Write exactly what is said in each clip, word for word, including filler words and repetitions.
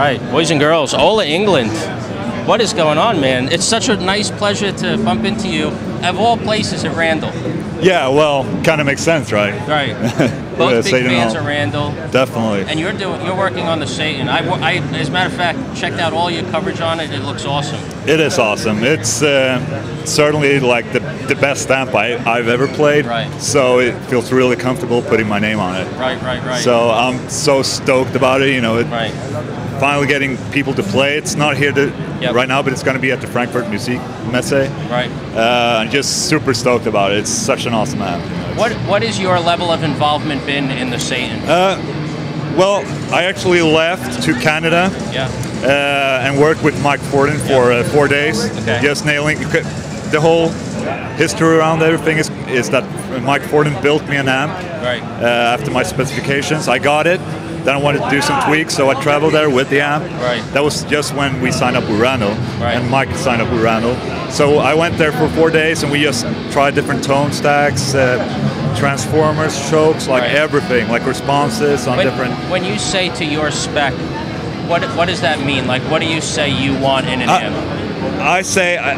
right, boys and girls, Ola Englund. What is going on, man? It's such a nice pleasure to bump into you, of all places, at Randall. Yeah, well, kind of makes sense, right? Right. Both big fans of Randall. Definitely. And you're doing, you're working on the Satan. I, I, as a matter of fact, checked out all your coverage on it. It looks awesome. It is awesome. It's uh, certainly like the the best amp I, I've ever played. Right. So it feels really comfortable putting my name on it. Right, right, right. So I'm so stoked about it. You know, it, right. Finally getting people to play. It's not here to, yep. right now, but it's going to be at the Frankfurt Musik Messe. Right. Uh, I'm just super stoked about it. It's such an awesome amp. You know, what What is your level of involvement been in the Satan? Uh, well, I actually left to Canada. Yeah. Uh, and worked with Mike Forden for uh, four days. Okay. Just nailing the whole history around everything is is that Mike Forden built me an amp. Right. Uh, after my specifications, I got it. Then I wanted to do some tweaks, so I traveled there with the amp. Right. That was just when we signed up with Randall, right. and Mike signed up with Randall. So I went there for four days, and we just tried different tone stacks, uh, transformers, chokes, like right. everything, like responses on when, different. When you say to your spec, what what does that mean? Like, what do you say you want in an I, amp? I say I,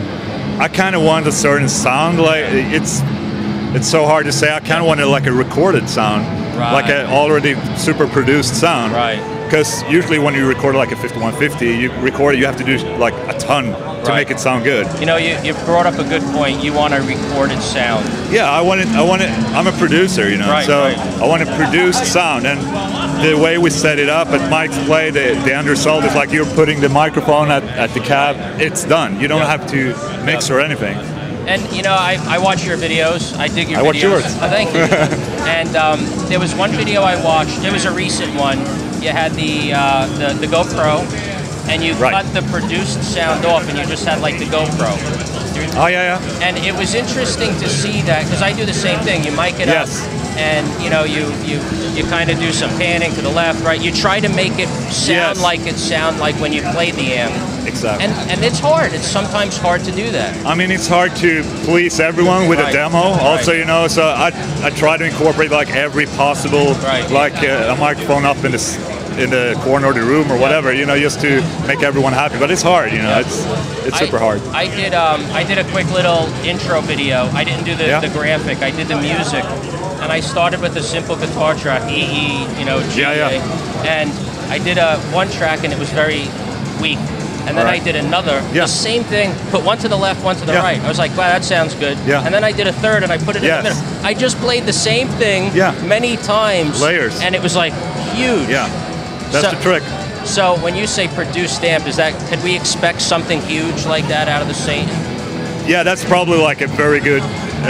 I kind of want a certain sound. Like it's it's so hard to say. I kind of want it like a recorded sound. Right. Like an already super produced sound. Right. Because usually when you record like a fifty-one fifty, you record it, you have to do like a ton to right. make it sound good. You know, you, you brought up a good point. You want a recorded sound. Yeah, I want it. I want it. I'm a producer, you know, right, so right. I want a produced sound. And the way we set it up at Mike's Play, the, the end result is like you're putting the microphone at, at the cab. It's done. You don't yeah. have to mix yeah. or anything. And you know, I, I watch your videos. I dig your I videos. watch yours. Oh, thank you. And um, there was one video I watched. It was a recent one. You had the uh, the, the GoPro, and you right. cut the produced sound off, and you just had like the GoPro. Oh yeah, yeah. And it was interesting to see that because I do the same thing. You mic it yes. up, and you know, you you you kind of do some panning to the left, right. You try to make it sound yes. like it sound like when you play the amp. Exactly. And and it's hard. It's sometimes hard to do that. I mean, it's hard to please everyone with right. a demo. Also, right. you know, so I I try to incorporate like every possible, right. like uh, a microphone up in the in the corner of the room or yep. whatever, you know, just to make everyone happy. But it's hard, you know. Yep. It's it's super I, hard. I did um I did a quick little intro video. I didn't do the, yeah. the graphic. I did the music, and I started with a simple guitar track, E E, you know, G A, yeah, yeah. and I did a one track, and it was very weak. And then right. I did another, yeah. the same thing, put one to the left, one to the yeah. right. I was like, wow, that sounds good. Yeah. And then I did a third, and I put it yes. in the middle. I just played the same thing yeah. many times. Layers. And it was like huge. Yeah, that's so, the trick. So when you say produced amp, is that, could we expect something huge like that out of the Satan? Yeah, that's probably like a very good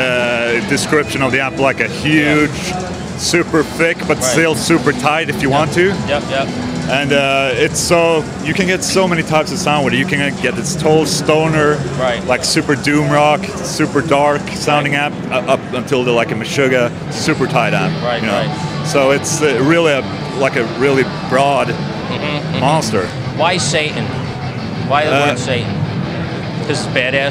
uh, description of the amp, like a huge, yeah. super thick, but right. still super tight if you yep. want to. Yep, yep. And uh, it's so, you can get so many types of sound with it. You can get this total stoner, right. like super doom rock, super dark sounding right. amp, uh, up until the like a Meshuggah super tight amp. Right, you know? right. So it's uh, really a, like a really broad mm-hmm, mm-hmm. monster. Why Satan? Why the uh, word Satan? Because it's badass?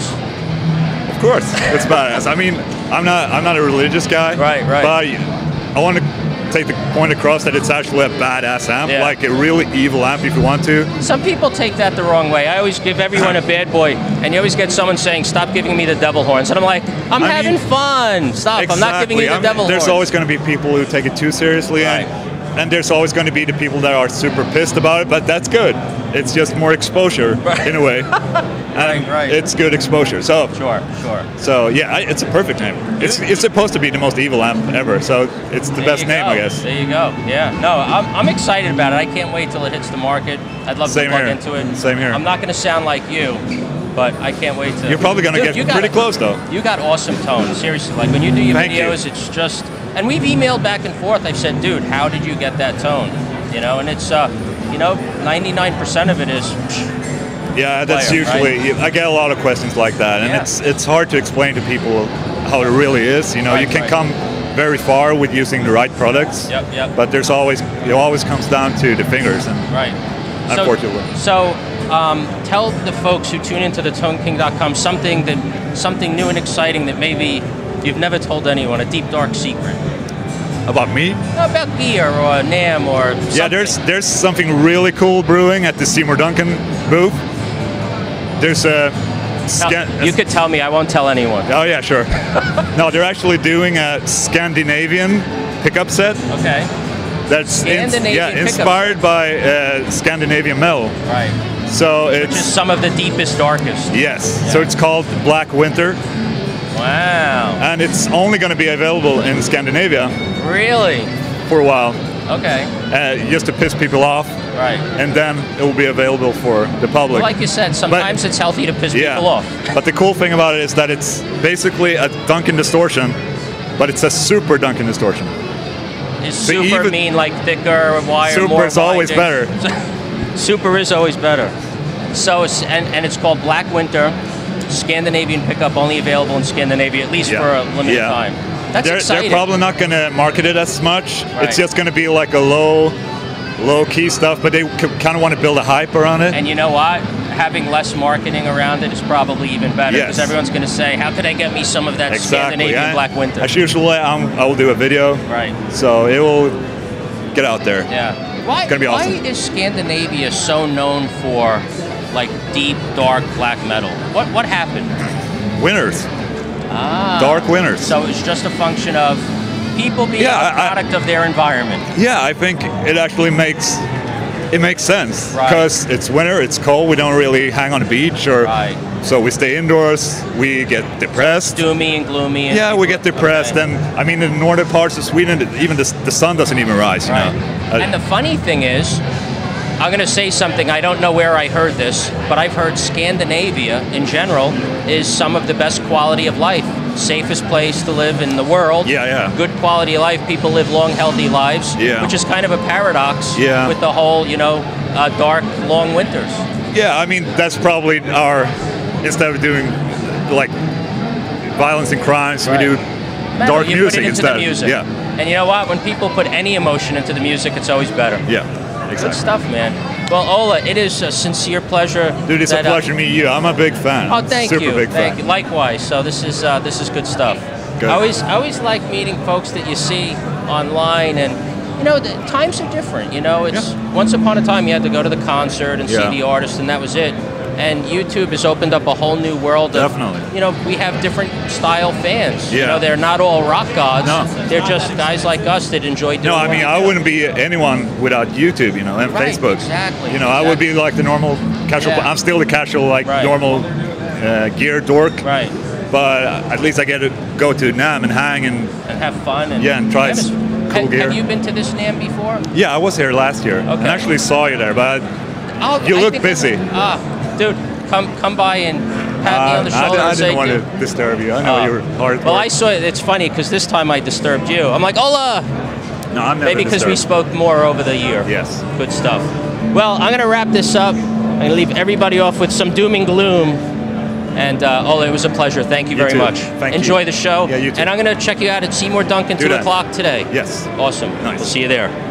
Of course, it's badass. I mean, I'm not, I'm not a religious guy. Right, right. But I want to take the point across that it's actually a badass amp, yeah. like a really evil amp if you want to. Some people take that the wrong way. I always give everyone a bad boy, and you always get someone saying, stop giving me the devil horns. And I'm like, I'm I having mean, fun. Stop, exactly. I'm not giving you the I mean, devil there's horns. There's always going to be people who take it too seriously, right. and, and there's always going to be the people that are super pissed about it, but that's good. It's just more exposure, right. in a way. And right, right. it's good exposure. So Sure, sure. So yeah, it's a perfect name. It's it's supposed to be the most evil amp ever, so it's the there best name, go. I guess. There you go. Yeah. No, I'm, I'm excited about it. I can't wait till it hits the market. I'd love Same to plug here. into it. Same here. I'm not going to sound like you, but I can't wait to. You're probably going to get Dude, pretty got, close, though. You got awesome tone. Seriously, like when you do your Thank videos, you. it's just. And we've emailed back and forth. I've said, dude, how did you get that tone? You know, and it's, uh, you know, ninety-nine percent of it is. Yeah, that's player, usually. right? I get a lot of questions like that, and yeah. it's it's hard to explain to people how it really is. You know, right, you can right. come very far with using the right products. Yep, yep. But there's always it always comes down to the fingers, and right. unfortunately. So, so um, tell the folks who tune into the tone king dot com something that something new and exciting that maybe you've never told anyone, a deep dark secret. About me? About beer or NAMM or something. Yeah, there's there's something really cool brewing at the Seymour Duncan booth. There's a... No, Scan- you could tell me, I won't tell anyone. Oh yeah, sure. No, they're actually doing a Scandinavian pickup set. Okay. That's in- Scandinavian yeah, pickup. inspired by uh, Scandinavian metal. Right. So it's Which is some of the deepest, darkest. yes. Yeah. So it's called Black Winter, Wow. and it's only going to be available in Scandinavia Really? for a while, Okay. uh, just to piss people off, Right. and then it will be available for the public. Like you said, sometimes it's healthy to piss yeah. people off. But the cool thing about it is that it's basically a Duncan distortion, but it's a super Duncan distortion. Is So super even- mean like thicker wire? Super more is always binding? better. Super is always better. So it's, and, and it's called Black Winter, Scandinavian pickup, only available in Scandinavia at least Yeah. for a limited Yeah. time. That's they're, exciting. they're probably not going to market it as much. Right. It's just going to be like a low, low key stuff, but they kind of want to build a hype around it. And you know what? Having less marketing around it is probably even better because Yes. everyone's going to say, "How could I get me some of that exactly. Scandinavian And Black Winter?" As usual, I'm, I will do a video, Right. so it will get out there. Yeah. Why? It's gonna be why awesome. is Scandinavia so known for like deep, dark black metal? What What happened? Winners, Ah. dark winners. So it's just a function of people being Yeah, a I- I- product of their environment. Yeah, I think it actually makes it makes sense Right. because it's winter, it's cold. We don't really hang on the beach, or Right. so we stay indoors. We get depressed. Doomy and gloomy. And Yeah, we people- get depressed, okay. and I mean, in the northern parts of Sweden, even the, the sun doesn't even rise. You Right. know, Uh, And the funny thing is, I'm going to say something, I don't know where I heard this, but I've heard Scandinavia in general is some of the best quality of life. Safest place to live in the world. Yeah, yeah. Good quality of life. People live long, healthy lives. Yeah. Which is kind of a paradox Yeah. with the whole, you know, uh, dark, long winters. yeah, I mean, that's probably our instead of doing like violence and crimes, Right. we do Metal, dark you music put it into instead. the music. Yeah, And you know what? When people put any emotion into the music, it's always better. yeah, Good exactly. stuff, man. Well, Ola, it is a sincere pleasure. Dude, it's that, a uh, pleasure to meet you. I'm a big fan. Oh, thank Super you. big thank fan. you. Likewise. So this is uh, this is good stuff. Good. I always I always like meeting folks that you see online, and you know the times are different. You know, it's once upon a time you had to go to the concert and Yeah. see the artist, and that was it. And YouTube has opened up a whole new world of, Definitely. you know, we have different style fans. You Yeah. know, they're not all rock gods. No. They're just guys like us that enjoy doing No, I what mean, we I do. wouldn't be anyone without YouTube, you know, and Right, Facebook. exactly, You know, I would be like the normal casual. Yeah. I'm still the casual, like Right. normal uh, gear dork. Right. But at least I get to go to NAMM and hang and And have fun. And Yeah, and try this- s- cool have, gear. Have you been to this NAMM before? yeah, I was here last year and Okay. actually saw you there. But Oh, You I look think- busy. Ah, dude, come come by and pat me uh, on the I, shoulder I and say didn't want you. to disturb you. I know Oh. you're hard. Well, work. I saw it. It's funny because this time I disturbed you. I'm like, Ola! no, I'm never Maybe because we disturbed. spoke more over the year. Yes. Good stuff. Well, I'm going to wrap this up. I'm going to leave everybody off with some doom and gloom. And uh, Ola, it was a pleasure. Thank you You very too. much. Thank you. Enjoy the show. Yeah, you too. And I'm going to check you out at Seymour Duncan, Do two that. o'clock today. Yes. Awesome. Nice. We'll see you there.